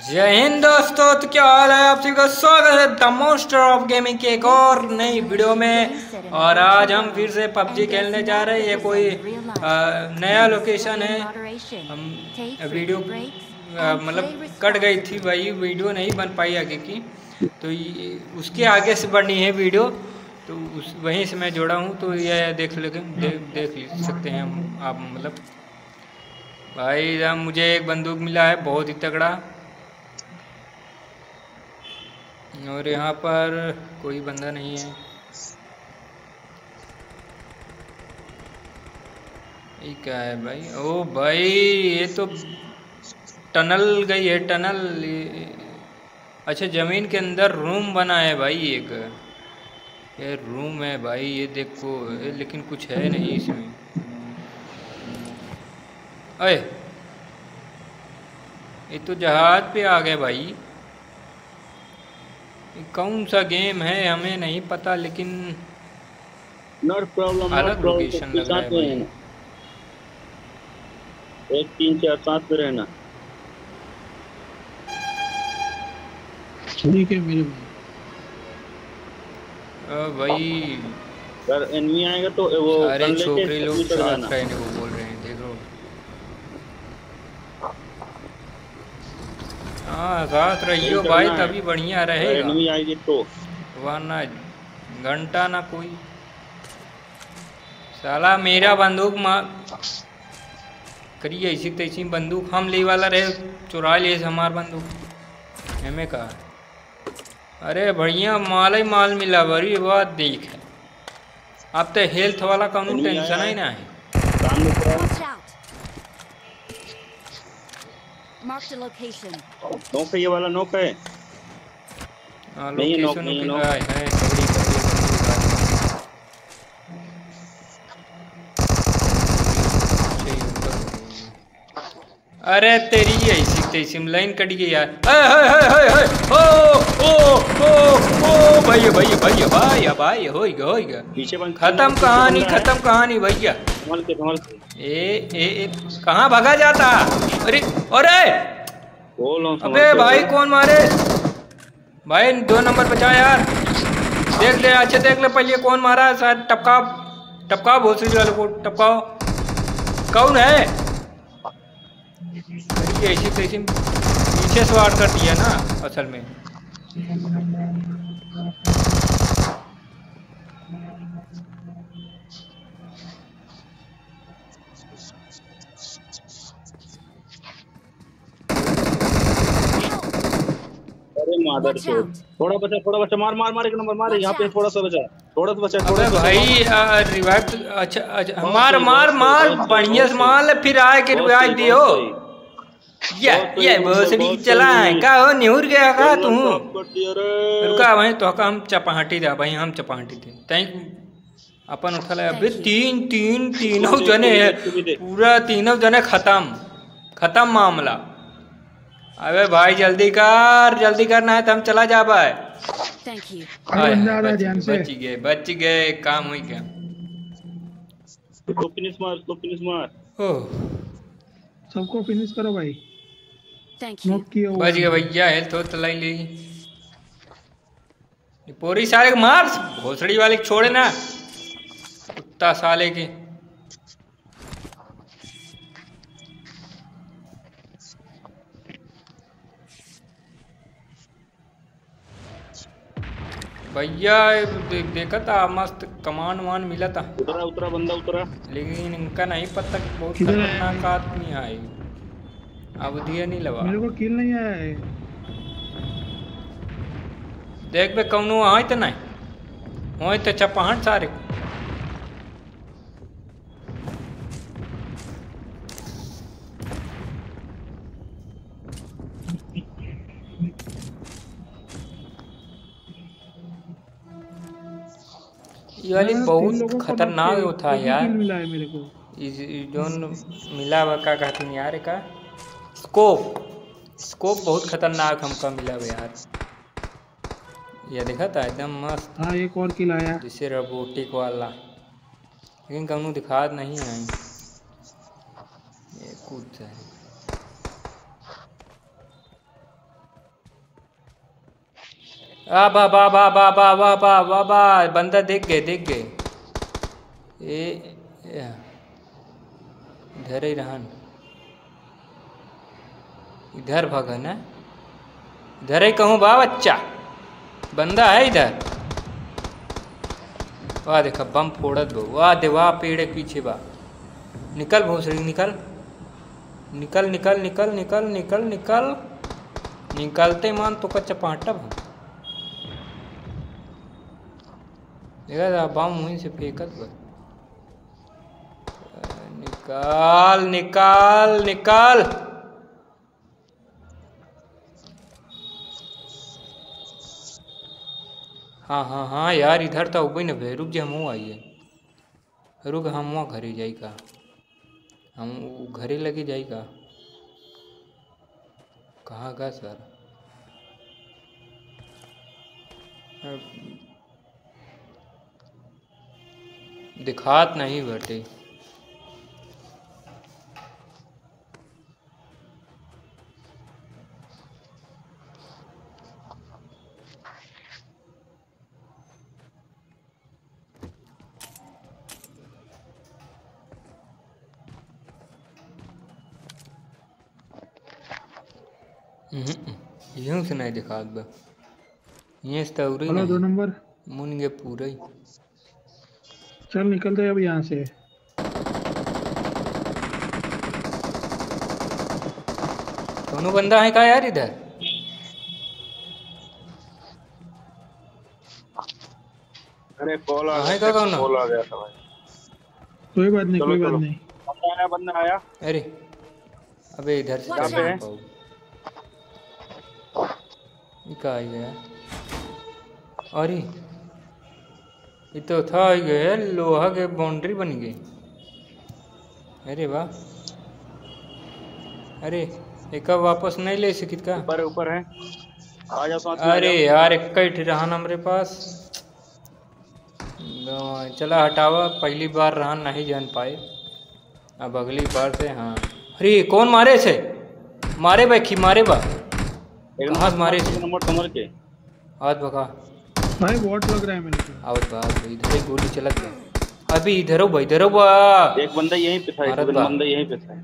जय हिंद दोस्तों, तो क्या हाल है? आप सभी का स्वागत है द मोस्टर ऑफ गेमिंग के एक और नई वीडियो में। और आज हम फिर से पबजी खेलने जा रहे हैं। ये कोई नया लोकेशन है। हम वीडियो मतलब कट गई थी भाई, वीडियो नहीं बन पाई आगे की, तो उसके आगे से बननी है वीडियो, तो उस वहीं से मैं जोड़ा हूँ। तो ये देख सकते हैं हम आप। मतलब भाई मुझे एक बंदूक मिला है बहुत ही तगड़ा, और यहाँ पर कोई बंदा नहीं है। ये क्या है भाई? ओ भाई, ये तो टनल गई है, टनल। अच्छा, जमीन के अंदर रूम बना है भाई एक। ये रूम है भाई, ये देखो। लेकिन कुछ है नहीं इसमें। अरे ये तो जहाज पे आ गए भाई। कौन सा गेम है हमें नहीं पता, लेकिन अलग लोकेशन लग रहा है भाई। 1 3 4 7 पे रहना। ठीक है मेरे भाई अगर एनिमी आएगा तो वो सारे छोकरे लोग साथ रहने को बोल रहे हैं, देखो। हाँ, साथ रहियो भाई, तभी बढ़िया रहेगा। एनिमी आएगी तो, वरना घंटा ना कोई। साला मेरा बंदूक करिए ऐसी तैसी बंदूक हम ले वाला रहे, चुरा लिए हमार बंदूक हमें कहा। अरे बढ़िया माल ही माल मिला, बड़ी बात देख है। अब तो हेल्थ वाला कानून टेंशन ही ना है। नोक है, ये वाला नोक है। लोकेशन है। अरे तेरी ऐसी तैसी लाइन कट गई यार। ओ भैया भैया भैया भैया भाई, हो गया खत्म कहानी, खत्म कहानी भैया। ए कहाँ भागा जाता? अरे अरे अबे भाई, कौन मारे भाई? 2 नंबर बचा यार। देख ले, अच्छे देख ले पहले कौन मारा है। शायद टपका भोसड़ी वाले को टपकाओ। कौन है? ऐसी तैसी पीछे से वार कर दिया ना असल में। अरे मादर चोद, थोड़ा बचा मार एक नंबर मार। यहाँ पे थोड़ा सा बचा भाई रिवाइव। अच्छा मार बढ़िया से मार, फिर आए के रिवाइव दियो। ये भोसड़ी चला है का? हो निहुर गया का तू? रुका भाई, तो हम चपाहटी दे भाई, हम चपाहटी दे तैं अपन उठल। अबे तीनों जने है, पूरा तीनों जने खत्म मामला। अबे भाई जल्दी कर ना है तो हम चला जा भाई। बच गए, काम हुई क्या? फिनिश मार। सबको फिनिश करो भाई। बच गया भैया, हेल्थ तो लाई ली पूरी। सारे मार, भोसड़ी वाले छोड़े ना, कुत्ता साले के। भैया देखा था, मस्त कमान वान मिला था। उतरा बंदा उतरा, लेकिन इनका नहीं पता कि बहुत खतरनाक आदमी आए। अब दिया नहीं लगा, मेरे को किल नहीं आया है। देख बे कौन है तो नहीं हो तो चपाहट सारे। ये वाली बहुत खतरनाक होता है यार। मिला है मेरे को जो मिला हुआ क्या कहते हैं यार, का स्कोप बहुत खतरनाक हमका मिला हुआ यार। ये देखा था एकदम मस्त। हाँ, एक और किल आया जिसे रोबोटिक वाला, लेकिन कहूँ दिखा नहीं आई। ये कूद है आ बा बा बा बा बा बा बा बा बा बंदा देख गए इधर ही रहन, इधर भगन है, इधर ही कहूँ बा बच्चा, बंदा है इधर। वाह देखा बम फोड़त बो, वाह दे वाह पेड़ के पीछे बा। निकल भोसड़ी निकल निकल निकल निकल निकल निकल निकल निकलते मान तो कच्चा पाटा भा देखा बम वहीं से फेंकत बा। निकाल निकाल निकाल। हाँ हाँ हाँ यार इधर तो उबई न भे, रुक जा हम आइए, रुक हम वहाँ घरे जाई का, हम घरे लगे जाई का। कहाँ गा सर दिखात नहीं बटे। यूं से नहीं दिखात बा, ये स्टोरी हेलो 2 नंबर मुन गे पूरा ही। चल निकलते हैं अब यहाँ से। दोनों बंदा है का यार इधर? अरे कॉल आ है का कौन? कॉल आ गया था भाई। कोई बात नहीं, चलो, कोई चलो। बात नहीं। बंदा आया। अरे अबे इधर से कहाँ पे है? का आई गया। अरे ये तो था ही गया, लोहा के बाउंड्री बन गई। अरे वाह, अरे एक वापस नहीं ले सकित का? ऊपर ऊपर है, आ जाओ साथ में। अरे यार एक ही रहन हमारे पास, चला हटावा, पहली बार रहन नहीं जान पाए, अब अगली बार से। हाँ अरे कौन मारे से? मारे बैखी मारे बा, कहाँ से मारे से? नंबर कमर के हाथ भगा भाई वॉट लग रहा है मेरे को। आवत बा, इधर ही गोली चलत बा। अभी इधरो बा, इधरो बा। एक बंदा यहीं पे था, एक बंदा यहीं पे था।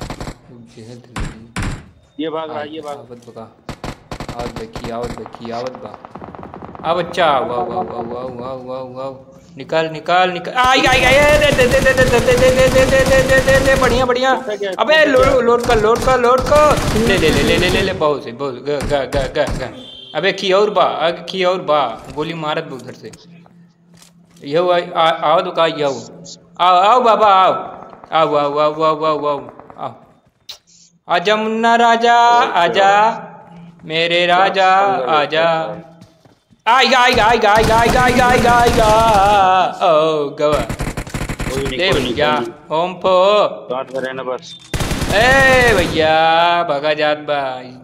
ये भाग रहा है, ये भाग। आवत बगा, आवत बैखी आवत बैखी आवत बा। आ बच्चा वाह वाह वाह वाह वाह वाह वाह, निकाल निकाल निकाल। आई आई आई दे दे दे दे दे दे दे दे दे दे दे दे दे बढ़िया बढ़िया। अबे लोड कर लोड कर लोड कर, ले ले ले ले ले ले ले बहुत से बहुत ग ग ग ग ग। अबे की और बा, आगे की और बा, गोली मारत बा उधर से। यो आओ तो का यो, आओ आओ बाबा आओ आओ आओ आओ आओ आओ आओ आओ। आजा मुन्ना राजा आजा, मेरे राजा आजा। आएगा आएगा आएगा आएगा आएगा आएगा आएगा आएगा। ओ गवा ले भैया होम पो बात कर रहे ना बस। ए भैया भगा जात बा।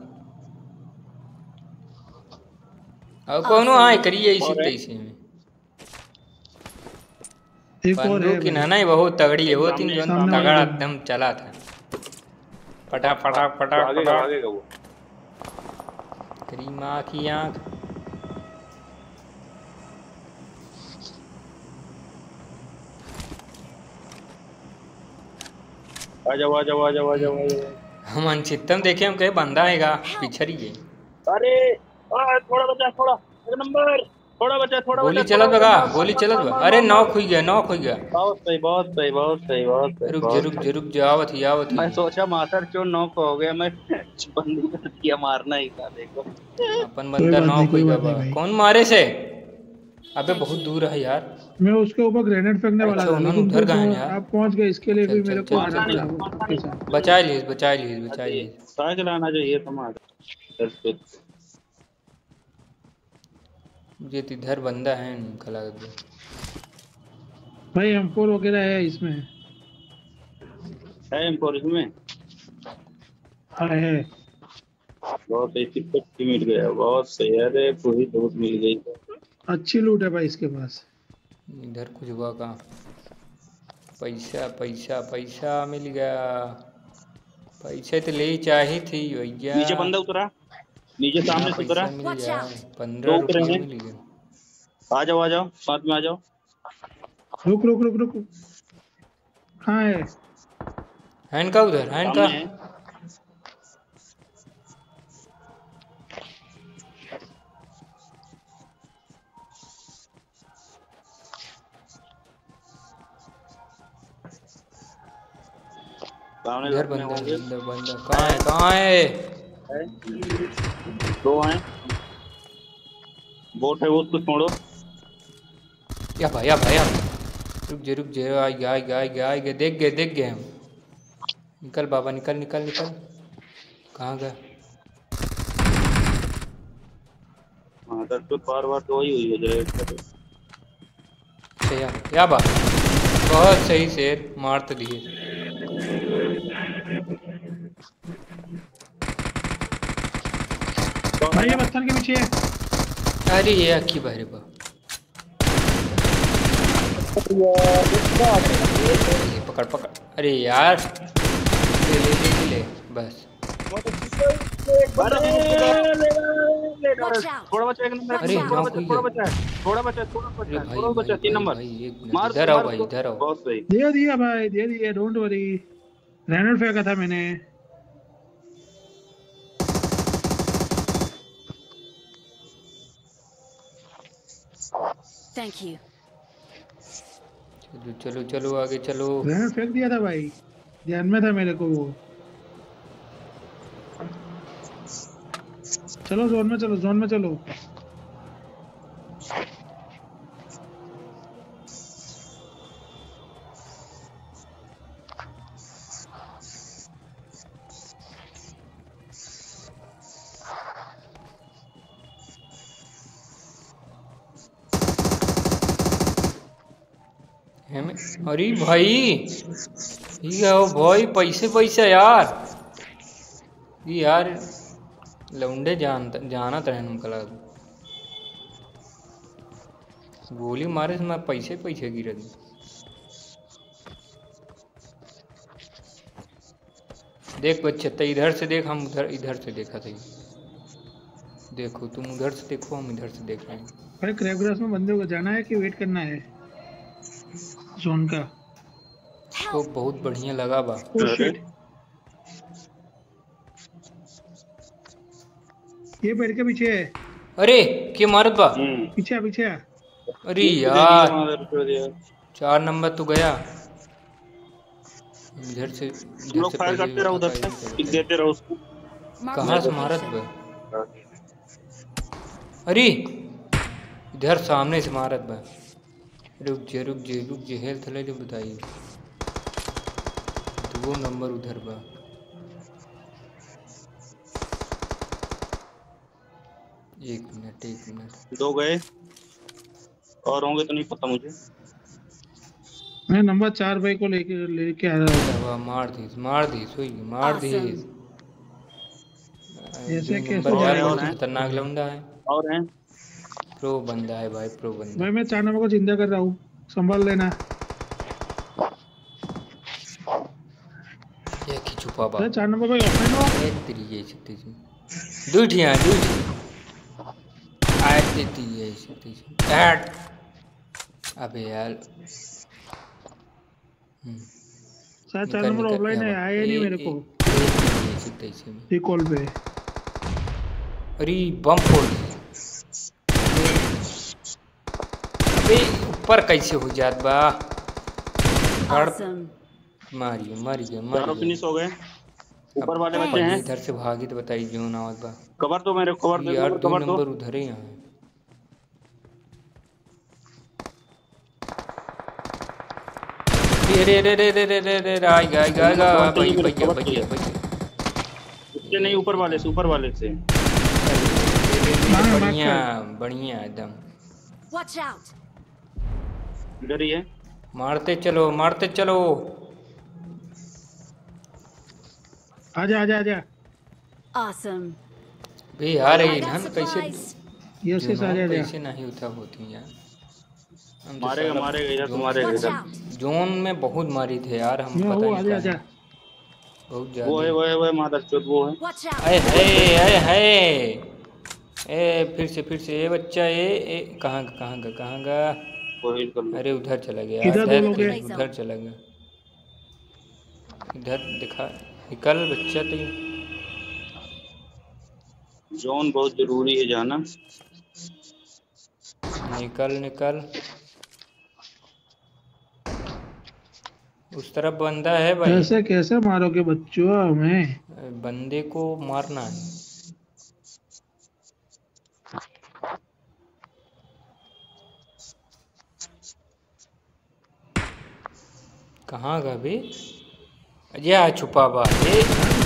अब कोनो आए करिए इसी तैसे में। एक और है बंदूक की नाना बहुत तगड़ी है, वो तीन जो तगड़ा एकदम चला था। फटा फटा फटा फटा भागेगा वो। तेरी माँ की आँख। आ जाओ आ जाओ आ जाओ आ जाओ आ जाओ। हम अनचितम देखे, हम कहे बंदा आएगा पिछड़ी गए। अरे थोड़ा बचा, थोड़ा एक नंबर, थोड़ा बचा, थोड़ा गोली चलत बगा, गोली चलत बा। अरे नौ खुई गया, नौ खुई गया। बहुत सही बहुत सही बहुत सही बहुत सही। रुक जा रुक जा रुक जा, आवत ही आवत मैं ही। सोचा मास्टर चोर नॉक हो गया, मैं बंदी कर दिया, मारना ही था। देखो अपन बंदा नौ खुई गया बा। कौन मारे से? अबे बहुत दूर है यार। मैं उसके ऊपर ग्रेनेड फेंकने वाला था, लेकिन उधर गए यार। आप पहुंच गए, इसके लिए भी चल, मेरे चल, को चल, आना चल, पड़ा आपके साथ। बचा लीजिए बचा लीजिए बचा लीजिए। साइकिल चलाना चाहिए तुम्हारा। ये इधर बंदा है खला दे। भाई M4 वगैरह है इसमें? है M4 इसमें? हाँ है। बहुत सही, टिकट मिल गया, बहुत सही। अरे पूरी लूट मिल गई, अच्छी लूट है भाई इसके पास। इधर कुछ हुआ का? पैसा पैसा पैसा मिल गया। पैसे तो ले चाहिए थी भैया। नीचे बंदा उतरा। नीचे सामने हाँ, सुधरा। पैसा मिल जाए। 15 दो रुपये उतरेंगे। मिल गए। आ जाओ साथ में आ जाओ। रुक रुक रुक रुक। कहाँ है? हैंड का उधर, हैंड का। सामने है। सामने इधर घर में बंदा होंगे। बंदा बंदा कहाँ है, कहाँ है? दो हैं। बोट है वो, उसको छोड़ो। या भाई रुक जे आ गए देख गए हम। निकल बाबा, निकल। कहाँ गया? हाँ दर तो बार तो वही हुई हो जाएगा। अच्छा या बा, बहुत सही शेर, मार तो दिए। भाई ये पत्थर के पीछे है। अरे ये अक्की बाहर बा। ये पकड़। अरे यार, ले बस। थोड़ा बचा एक नंबर। अरे थोड़ा बचा अरे भाई 3 नंबर। भाई एक मिनट, मार इधर आओ भाई, इधर आओ। बहुत सही। दे दिया भाई, दे दिया, डोंट वरी। ग्रेनेड फेंका था मैंने। Thank you. चलो आगे चलो। ग्रेनेड फेंक दिया था भाई, ध्यान में था मेरे को वो। चलो जोन में चलो। अरे भाई ये हो भाई, पैसे यार। ये यार लौंडे जाना तरह कला गोली मारे से मैं पैसे गिरे दी। देख बच्चे, तो इधर से देख, हम इधर से देखा था। देखो तुम उधर से देखो, हम इधर से देख रहे हैं। भाई क्रैब ग्रास में बंदे को जाना है कि वेट करना है जोन का? तो बहुत बढ़िया लगा बा। ओह शिट, ये पेड़ के पीछे है। अरे के मारत बा, पीछे आ। अरे यार 4 नंबर तो गया। इधर से फायर करते रहो, उधर से टिक देते रहो उसको। कहाँ से मारत बा? अरे इधर सामने से मारत बा। रुक जे हेल्थ ले ले बताइए। 2 नंबर उधर बा। एक मिनट। 2 गए और होंगे तो नहीं पता मुझे। मैं नंबर 4 भाई को लेके आ रहा हूँ। मार दी सोई। ऐसे कैसे? खतरनाक लौंडा है। और हैं प्रो बंदा है भाई, प्रो बंदा। भाई मैं 4 नंबर को जिंदा कर रहा हूँ, संभाल लेना। ये की छुपा बा। 4 नंबर भाई ऑफलाइन हो। तेरी ये छत्ती दूठिया आए देती है छत्ती। अबे यार 4 नंबर ऑफलाइन है, आया नहीं मेरे को रिकॉल पे। अरे बम फोड़ दिए। अबे ऊपर कैसे हो जात बा? मारी चारों फिनिश हो गए। ऊपर वाले बच्चे हैं। इधर से भागी तो बताइए जो ना आवत बा। कवर तो मेरे कवर दे यार 2 कवर नंबर उधर ही है। रे आएगा भैया। उससे नहीं, ऊपर वाले से। बढ़िया एकदम। Watch out! इधर ही है। मारते चलो। आजा। Awesome. बे यार I ये got हम कैसे supplies. ये से आजा। कैसे नहीं उठा होती यार। हम तो मारेगा इधर Watch तुम्हारे। out! जोन में बहुत मारी थे यार, हम ये पता वो नहीं आजा। बहुत वो है मादर चोद, वो है। Watch out! आए हाय आए हाय। ए फिर से ये बच्चा ये कहाँ गा। वो हिल कर लो। अरे उधर चला गया, इधर दो लोग हैं। उधर चला गया, इधर दिखा। निकल बच्चा तो जोन बहुत जरूरी है जाना। निकल। उस तरफ बंदा है भाई। कैसे मारोगे बच्चों हमें? बंदे को मारना है। कहाँ गा भी? ये छुपा बा ये।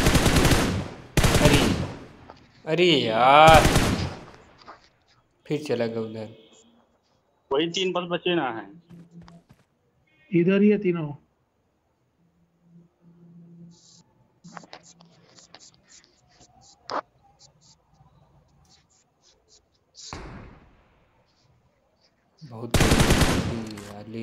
अरे यार, फिर चला गया उधर। वही 3 बस बचे ना है। इधर ही है तीनों। बहुत वाली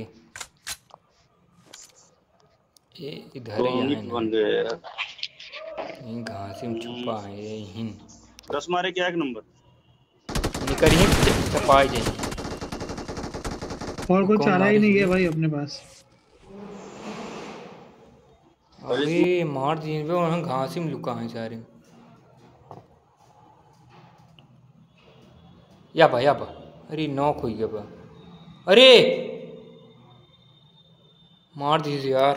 ये इधर ही है बन गए यार। यहीं घास में छुपा है यहीं। 10 मारे क्या एक नंबर निकल ही छपा जाए। और कोई चारा ही नहीं है भाई अपने पास। अरे मार दिए पे वहाँ घास में लुका है सारे। या बा अरे नॉक हो गया बा। अरे मार दीजिए यार।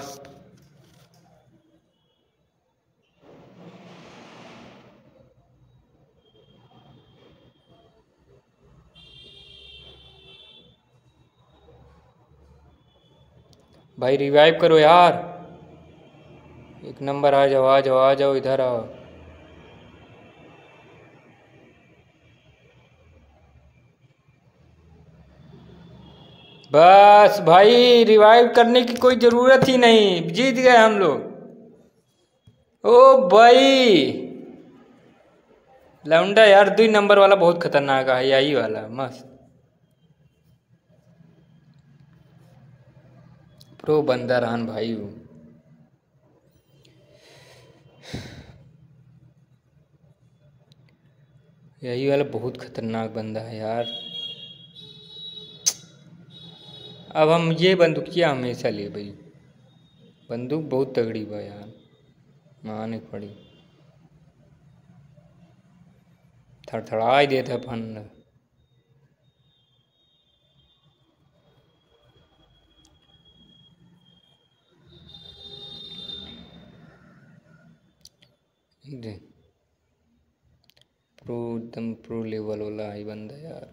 भाई रिवाइव करो यार। एक नंबर आ जाओ इधर आओ। बस भाई रिवाइव करने की कोई जरूरत ही नहीं, जीत गए हम लोग। ओ भाई लौंडा यार 2 नंबर वाला बहुत खतरनाक है, यही वाला मस्त प्रो बंदा रहन भाई। वो यही वाला बहुत खतरनाक बंदा है यार। अब हम ये बंदूकिया हमेशा ले भाई। बंदूक बहुत तगड़ी बा यार, माने पड़ी। थड़थड़ा ही देता फन। प्रो एकदम प्रो लेवल वाला है बंदा यार।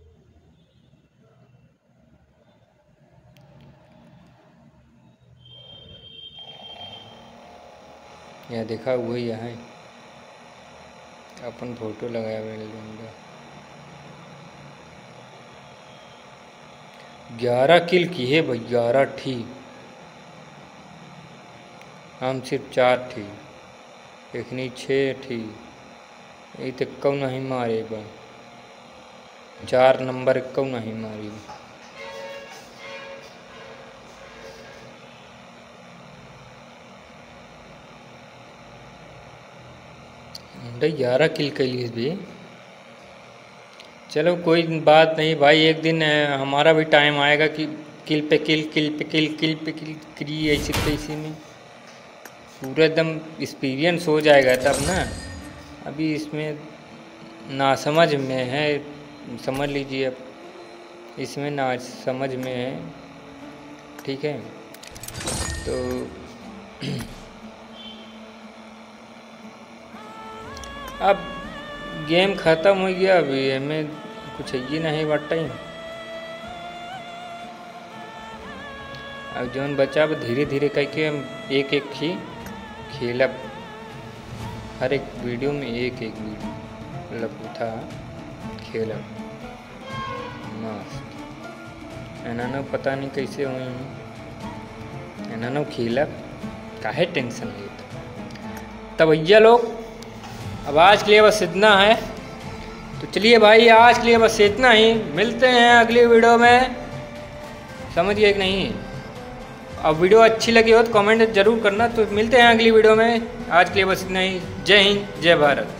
यहाँ देखा वही है अपन फोटो लगाया बंदा। 11 किल की है भाई, 11 ठीक। हम सिर्फ 4 थी, एखनी 6 थी। ये तो क्यों नहीं मारे बा, 4 नंबर क्यों नहीं मारी। मुंडा 11 किल के लिए भी। चलो कोई बात नहीं भाई, एक दिन हमारा भी टाइम आएगा कि किल पे किल करी ऐसे तैसे में पूरा एकदम एक्सपीरियंस हो जाएगा तब ना। अभी इसमें ना समझ में है, समझ लीजिए अब इसमें ना समझ में है, ठीक है। तो अब गेम ख़त्म हो गया, अभी हमें कुछ ही नहीं बटा ही। अब जोन बचा अब धीरे धीरे करके हम एक एक ही खेलब। हर एक वीडियो में एक वीडियो मतलब था खेलब मस्त। एना पता नहीं कैसे हुए हैं, एना खेलब काहे टेंशन लेता। तब भैया लोग अब आज के लिए बस इतना है। तो चलिए भाई आज के लिए बस इतना ही, मिलते हैं अगली वीडियो में, समझिए कि नहीं। अब वीडियो अच्छी लगी हो तो कमेंट ज़रूर करना। तो मिलते हैं अगली वीडियो में। आज के लिए बस इतना ही। जय हिंद, जय भारत।